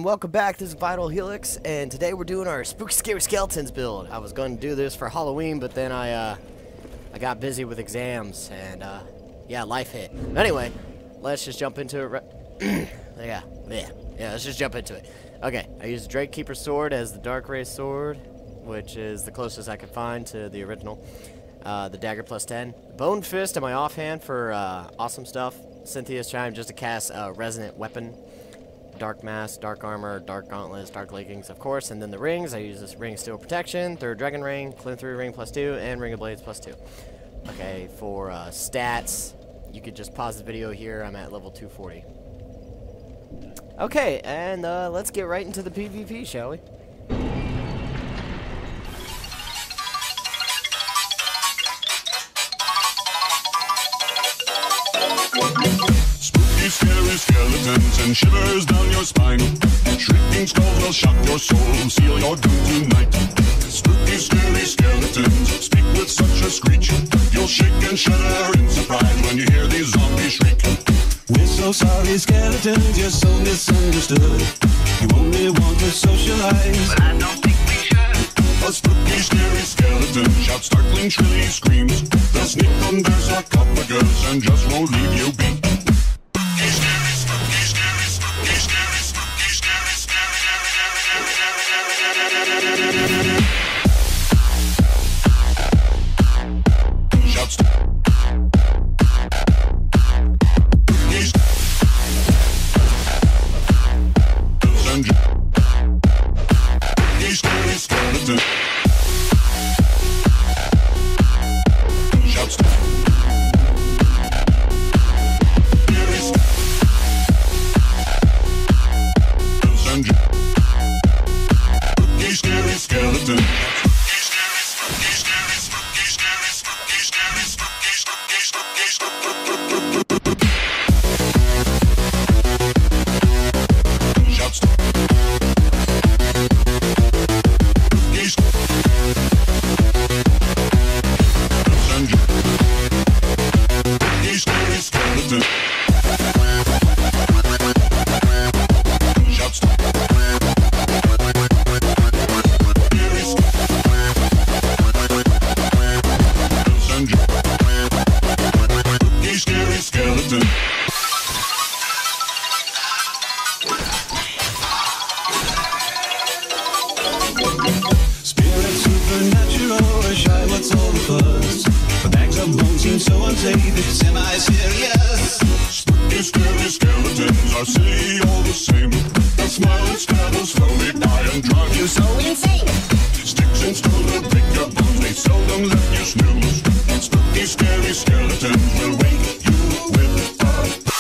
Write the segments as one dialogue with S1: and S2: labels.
S1: welcome back. This is Vital Helix, and today we're doing our Spooky Scary Skeletons build. I was going to do this for Halloween, but then I got busy with exams, and yeah, life hit. Anyway, let's just jump into it. Yeah, let's just jump into it. Okay, I used the Drake Keeper sword as the Dark Ray sword, which is the closest I could find to the original. The dagger plus 10. Bone Fist in my offhand for awesome stuff. Cynthia's Chime just to cast a resonant weapon. Dark Mask, Dark Armor, Dark Gauntlets, Dark Leggings, of course. And then the rings, I use this Ring of Steel Protection, Third Dragon Ring, Clin-Through Ring plus 2, and Ring of Blades plus 2. Okay, for stats, you could just pause the video here. I'm at level 240. Okay, and let's get right into the PvP, shall we?
S2: Scary skeletons and shivers down your spine. Shrieking skulls will shock your soul, seal your doom tonight. Spooky, scary skeletons speak with such a screech. You'll shake and shudder in surprise when you hear these zombies shriek.
S3: We're so sorry, skeletons, you're so misunderstood. You only want to socialize,
S4: but I don't think we should.
S2: A spooky, scary skeleton shouts startling, shrilly screams. They'll sneak under sarcophagus and just won't leave you be.
S3: It's semi-serious.
S2: Spooky, scary skeletons are silly all the same. They'll smile and scramble slowly by and drive you so insane. Sticks and stones will break your bones, they seldom let you snooze. Spooky, scary skeletons will wake you with a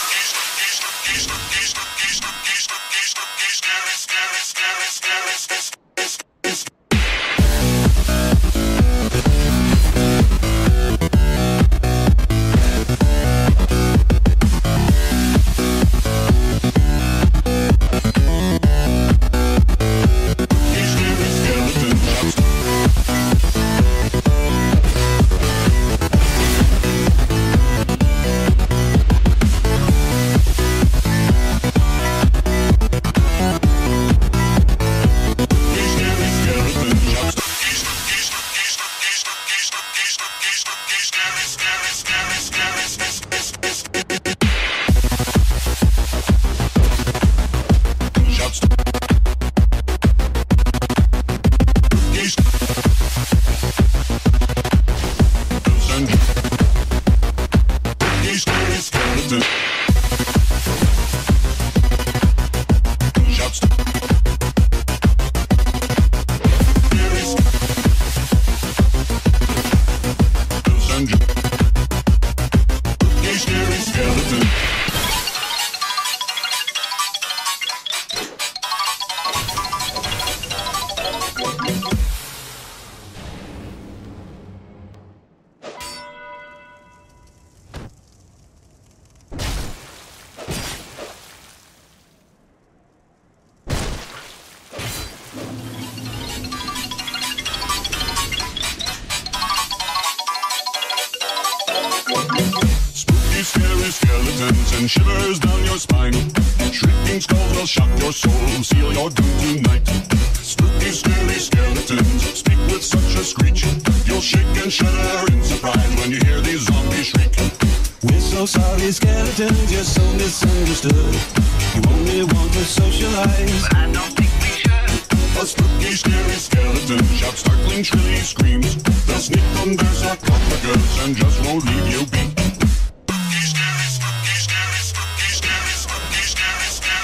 S2: skeletons and shivers down your spine. Shrieking skulls will shock your soul, seal your doom tonight. Spooky, scary skeletons speak with such a screech. You'll shake and shudder in surprise when you hear these zombies shriek.
S3: We're so sorry, skeletons, you're so misunderstood. You only want to socialize,
S4: but I don't think we should.
S2: A spooky, scary skeleton shouts startling, shrilly screams. They'll sneak under sarcophagus and just won't leave you be. Spooky, scary, spooky, scary, spooky, scary, spooky, scary,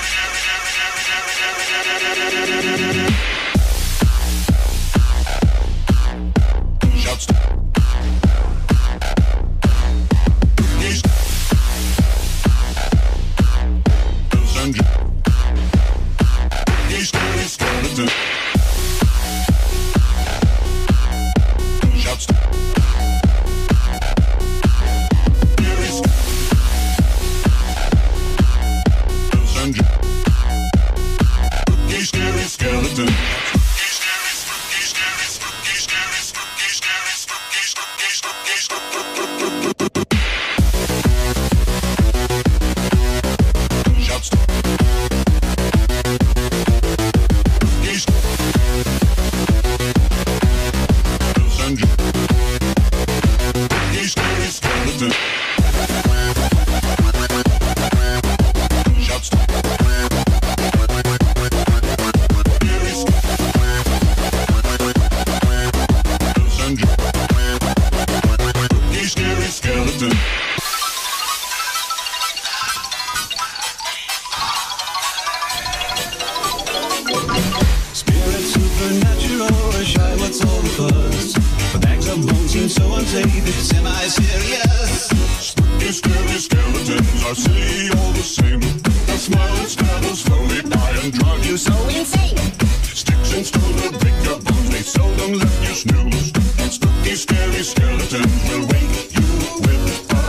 S2: scary. Shouts. Scary skeleton. Shouts. Scary skeleton.
S3: So unsafe, it's semi-serious.
S2: Spooky, scary skeletons are silly all the same. They'll smile and scrabble slowly by and drive you so insane. Sticks and stones will break your bones, they seldom let you snooze. Spooky, scary skeletons will wake you with a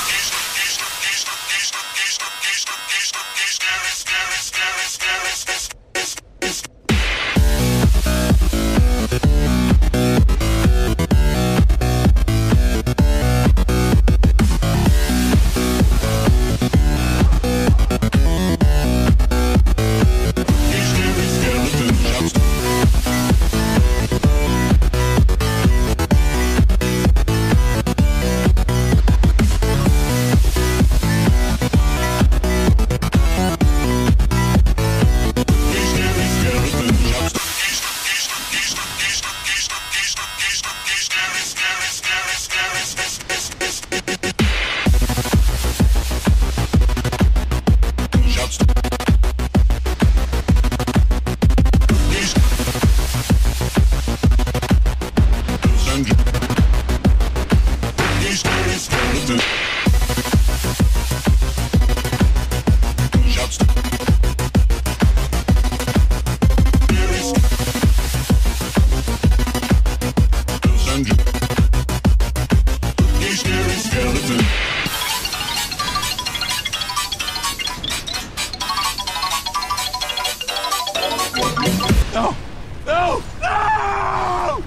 S3: No! No! No!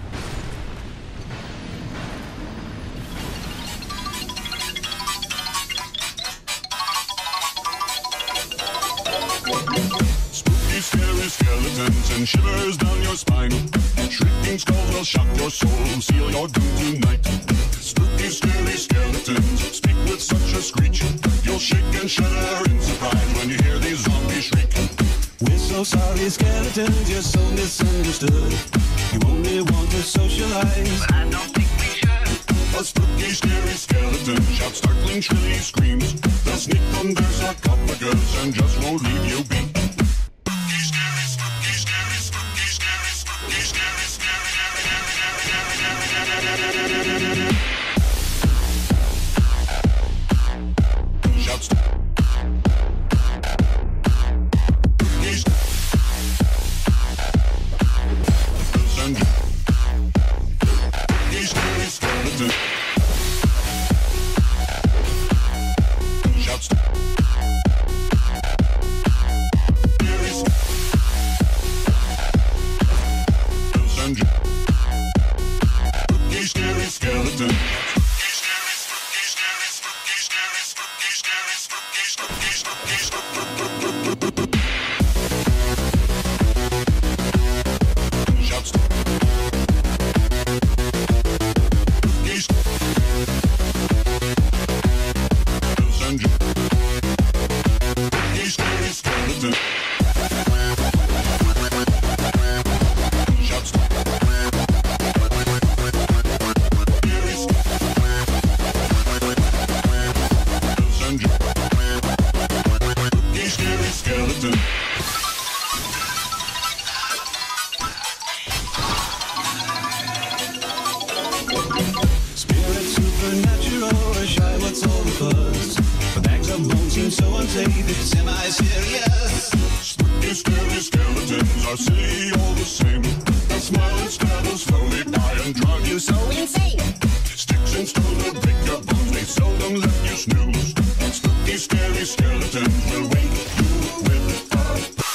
S2: Spooky, scary skeletons and shivers down your spine. Shrieking skulls will shock your soul, seal your doom tonight. Spooky, scary skeletons speak with such a screech. You'll shake and shudder in surprise when you hear these zombies shriek.
S3: We're so sorry, skeletons, you're so misunderstood. You only want to socialize,
S4: But I don't think we should.
S2: A spooky, scary skeleton shouts startling, shrilly screams. They'll sneak under sarcophagus and just won't leave you be. Shouts. Scary skeleton. Shouts. Scary skeleton. Scary, scary, scary, scary, scary, scary, scary.
S3: play the semi-serious.
S2: Spooky, scary skeletons, I see all the same. They'll smile and scabble slowly by and drive you so insane. Sticks and stones will break your bones, they seldom let you snooze. Spooky, scary skeletons will wake you with a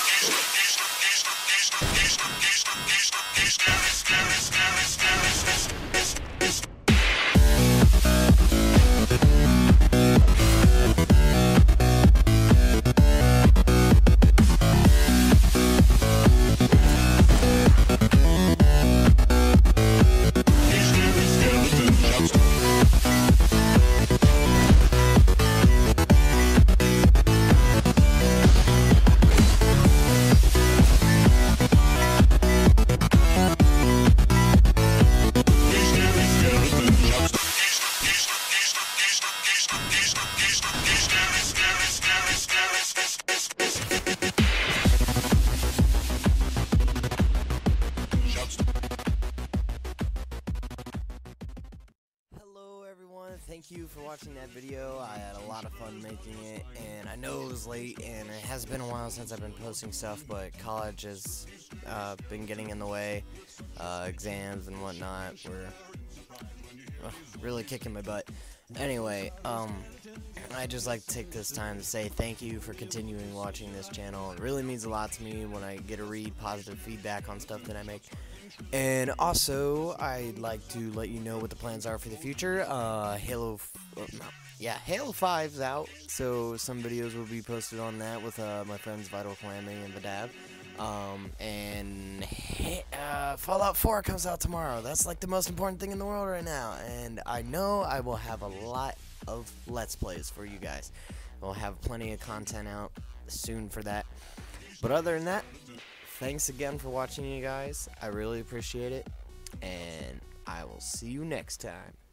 S1: Hello everyone, thank you for watching that video. I had a lot of fun making it, and I know it was late, and it has been a while since I've been posting stuff, but college has been getting in the way. Exams and whatnot were really kicking my butt. Anyway, I'd just like to take this time to say thank you for continuing watching this channel. It really means a lot to me when I get to read positive feedback on stuff that I make. And also, I'd like to let you know what the plans are for the future. Halo 5's out, so some videos will be posted on that with my friends Vital Calamity and Vidab. Fallout 4 comes out tomorrow. That's like the most important thing in the world right now, and I know I will have a lot of Let's Plays for you guys. We'll have plenty of content out soon for that. But other than that, thanks again for watching, you guys. I really appreciate it, and I will see you next time.